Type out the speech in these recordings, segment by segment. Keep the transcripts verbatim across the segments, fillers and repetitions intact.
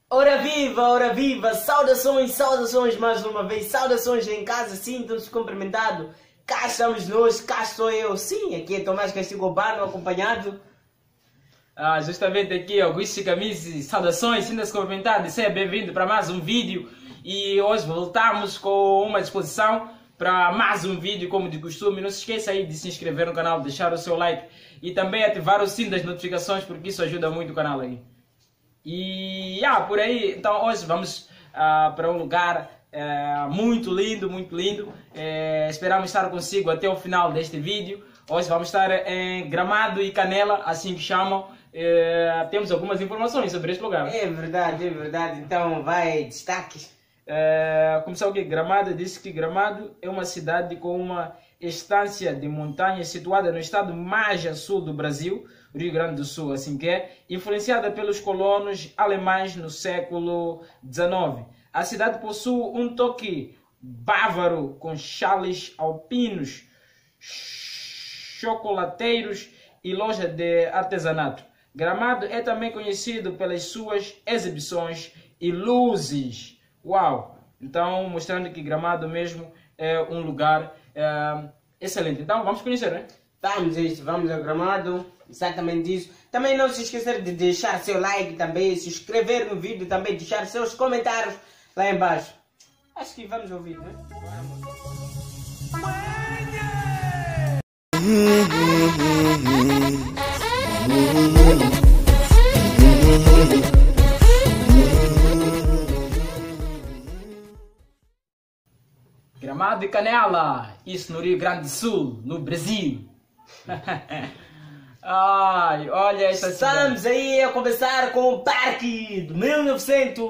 Ora viva, ora viva, saudações, saudações mais uma vez, saudações em casa, sintam-se cumprimentado. Cá estamos nós, cá estou eu, sim, aqui é Tomás Castigo Urbano, acompanhado. Ah, justamente aqui, Augusto Camisi, saudações, sinta-se cumprimentado e seja bem-vindo para mais um vídeo. E hoje voltamos com uma disposição para mais um vídeo, como de costume. Não se esqueça aí de se inscrever no canal, deixar o seu like e também ativar o sino das notificações, porque isso ajuda muito o canal aí. E ah, por aí, então hoje vamos ah, para um lugar eh, muito lindo, muito lindo. Eh, esperamos estar consigo até o final deste vídeo. Hoje vamos estar em Gramado e Canela, assim que chamam. Eh, temos algumas informações sobre este lugar. É verdade, é verdade, então vai, destaques. Eh, como sabe o que? Gramado disse que Gramado é uma cidade com uma estância de montanhas situada no estado mais a sul do Brasil, Rio Grande do Sul, assim que é, influenciada pelos colonos alemães no século dezenove. A cidade possui um toque bávaro com chales alpinos, chocolateiros e loja de artesanato. Gramado é também conhecido pelas suas exibições e luzes. Uau! Então, mostrando que Gramado mesmo é um lugar é, excelente. Então, vamos conhecer, né? Vamos a isso, vamos ao Gramado, exatamente isso. Também não se esquecer de deixar seu like também, se inscrever no vídeo também, deixar seus comentários lá embaixo. Acho que vamos ouvir, né? Gramado e Canela, isso no Rio Grande do Sul, no Brasil. Ai, olha essa cidade. Estamos aí a começar com o Parque de mil e novecentos.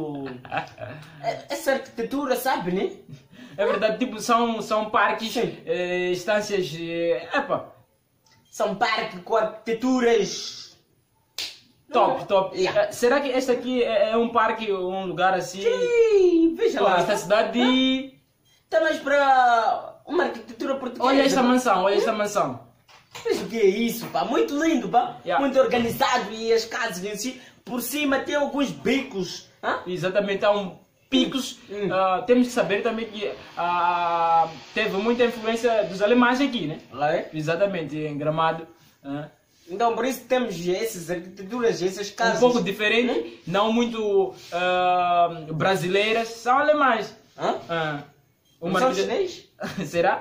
Essa arquitetura, sabe, né? É verdade, tipo, são, são parques, eh, estâncias, eh, epa. São parques com arquiteturas Top, top. Yeah. Eh, será que este aqui é, é um parque, um lugar assim? Sim, veja lá. Esta cidade... Está mais para uma arquitetura portuguesa. Olha esta mansão, olha esta mansão. Mas o que é isso, pá? Muito lindo, pá. Yeah. Muito organizado e as casas em si, por cima tem alguns bicos. Hã? Exatamente, há um picos. Hum. Ah, temos que saber também que ah, teve muita influência dos alemães aqui, né? Lá é? Exatamente, em Gramado. Ah. Então por isso temos essas arquiteturas, essas casas. Um pouco diferente, não muito ah, brasileiras, são alemães. Hã? Ah, Não são arquite- chinês? Será?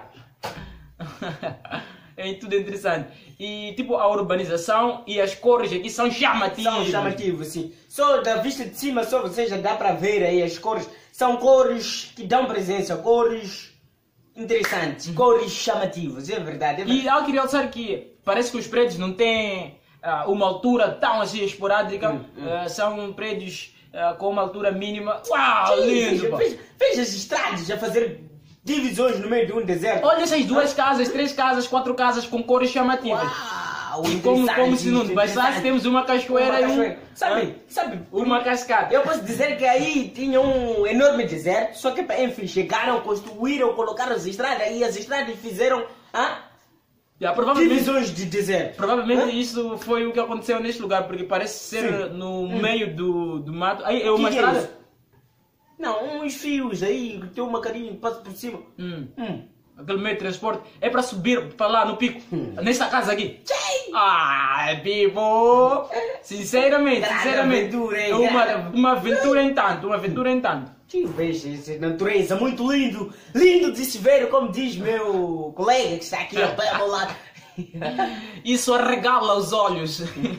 É tudo interessante. E tipo, a urbanização e as cores aqui são chamativas. São chamativos, sim. Só da vista de cima, só você já dá para ver aí as cores. São cores que dão presença, cores interessantes, cores chamativas, é verdade. É verdade. E há que realçar que parece que os prédios não têm ah, uma altura tão assim esporádica. Hum, hum. Ah, são prédios ah, com uma altura mínima. Uau, Sim, lindo! veja, pá. veja, veja as estradas a fazer divisões no meio de um deserto. Olha essas duas casas, três casas, quatro casas com cores chamativas. Uau, E como, interessante, como se não bastasse, interessante. temos uma cachoeira Uma e um, cachoeira. Sabe, sabe, uma cascata. eu posso dizer que aí tinha um enorme deserto, só que enfim, chegaram, construíram, colocaram as estradas e as estradas fizeram ah, Yeah, provavelmente divisões de deserto. provavelmente Hã? isso foi o que aconteceu neste lugar, porque parece ser Sim. no Hum. meio do, do mato. Aí é Que uma que é estrada. isso? Não, uns fios aí, tem uma carinha que passa por cima. Hum. Hum. Aquele meio de transporte é para subir para lá no pico, Hum. nesta casa aqui. Sim. Ah, people! Sinceramente, Grande sinceramente, aventura, hein? é uma, Grande. uma aventura em tanto, uma aventura em tanto. Que veja essa natureza, muito lindo, lindo de se ver, como diz meu colega que está aqui ao pé ao meu lado. Isso arregala os olhos.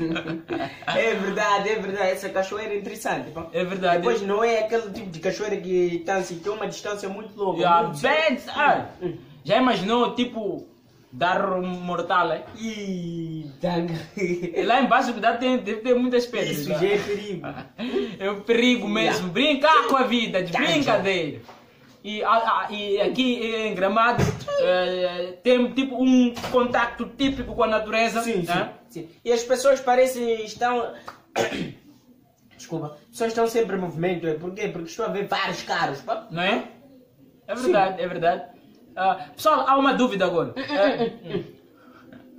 É verdade, é verdade, essa cachoeira é interessante. Pá. É verdade. Depois não é aquele tipo de cachoeira que está assim, tem uma distância muito longa. Yeah, muito... bem, ah, já imaginou, tipo, dar um mortal, é? Ih, tanga. E lá embaixo deve ter, deve ter muitas pedras. Isso já. já é perigo. É um perigo mesmo. Brincar com a vida, de Tanga. brincadeira. E, ah, ah, e aqui em Gramado eh, tem tipo um contacto típico com a natureza. Sim, sim, né? sim. E as pessoas parecem estão. Desculpa, as pessoas estão sempre em movimento. é? Por quê? Porque estou a ver vários carros. Pá. Não é? É verdade, é verdade. Ah, pessoal, há uma dúvida agora. É,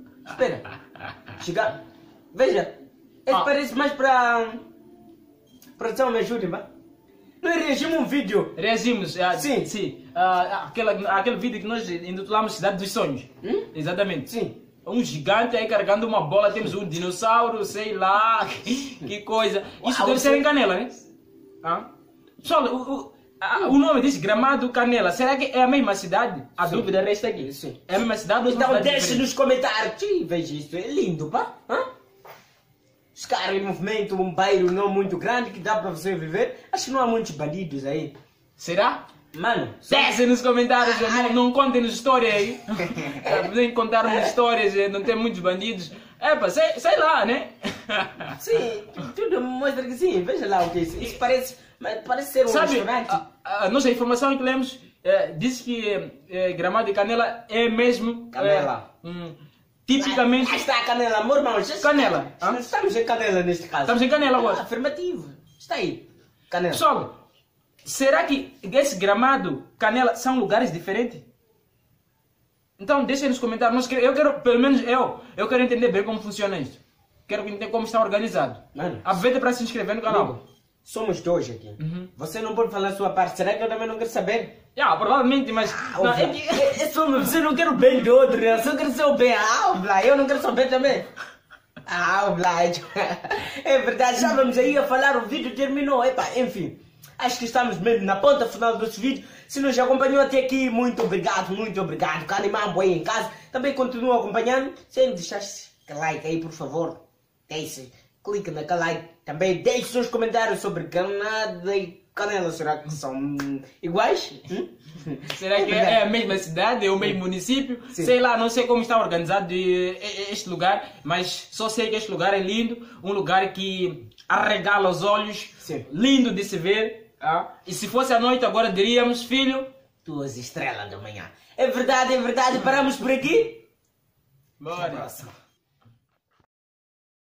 Espera. Chegar. Veja, esse Ah. parece mais para. Produção, me ajude, pá. Nós reagimos um vídeo. Reagimos, ah, Sim. sim. Ah, aquela, aquele vídeo que nós intitulamos Cidade dos Sonhos. Hum? Exatamente. Sim. Um gigante aí carregando uma bola, temos um dinossauro, sei lá, que coisa. Isso Uau, deve você- ser em Canela, né? Ah? Pessoal, o, o, a- o nome diz Gramado Canela. Será que é a mesma cidade? A Sim. dúvida resta aqui. Sim. É a mesma cidade ou são Então cidades deixe diferentes? nos comentários. Sim, veja isto, é lindo, pá. Hã? Os caras em movimento, um bairro não muito grande que dá para você viver. Acho que não há muitos bandidos aí. Será? Mano, só- Desce nos comentários, não, não contem-nos história aí. Nem contar-nos histórias, eh, não tem muitos bandidos. É pá, sei, sei lá, né? sim, tudo mostra que sim. Veja lá o que é isso. Isso parece, mas parece ser um Sabe, restaurante. a, a- a nossa informação que lemos eh, diz que eh, Gramado e Canela é mesmo... eh, Canela. hum, tipicamente... Aí está a canela, meu irmão. Já Canela, Estamos, hã? estamos em canela neste caso. Estamos em Canela agora. Ah, afirmativo. Está aí. Canela. Pessoal, será que esse Gramado, Canela, são lugares diferentes? Então, deixem nos comentários. Nós quer- eu quero, pelo menos eu, eu quero entender bem como funciona isto. Quero entender como está organizado. Mano. Aproveita para se inscrever no canal. Amigo, somos dois aqui. Você não pode falar a sua parte. Será que eu também não quero saber? Já, provavelmente, mas... Ah, não, Blá, é que- é- é só- você não quer o bem do outro, né? Você quer ser o bem. Ah, Blá, eu não quero saber também. Ah, Blá. É verdade, já vamos aí a falar, o vídeo terminou. Epa, enfim, acho que estamos mesmo na ponta final desse vídeo. Se nos acompanhou até aqui, muito obrigado, muito obrigado. Canimambo aí em casa. Também continua acompanhando. Sem deixar aquele like aí, por favor. Deixe, clique naquele like. Também deixe seus comentários sobre Granada e Canela. Será que são iguais? Hum? Será que é a mesma cidade, é o mesmo município? Sim. Sei lá, não sei como está organizado eh, eh, este lugar, mas só sei que este lugar é lindo, um lugar que arregala os olhos, Sim. lindo de se ver. Ah? E se fosse à noite, agora diríamos, filho, Duas estrelas da manhã. É verdade, é verdade. Paramos por aqui. bora. Até a próxima.